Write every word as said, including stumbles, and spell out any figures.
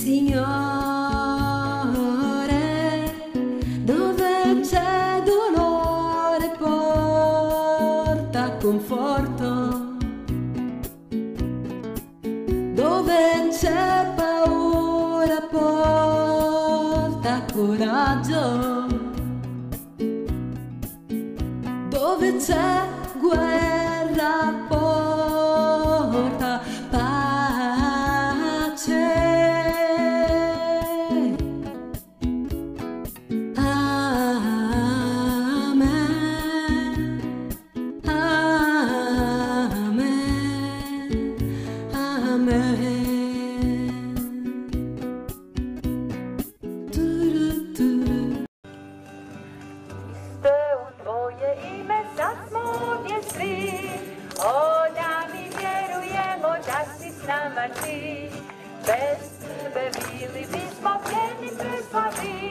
Signore, dove c'è dolore porta conforto, dove c'è paura porta coraggio, dove c'è guerra porta pace. Amen, amen, amen. Tu-ru-tu-ru. Iste u tvoje ime sad smo ovdje o nami vjerujemo da si s nama ti. Bez tebe bili bismo pjeni bez slavi.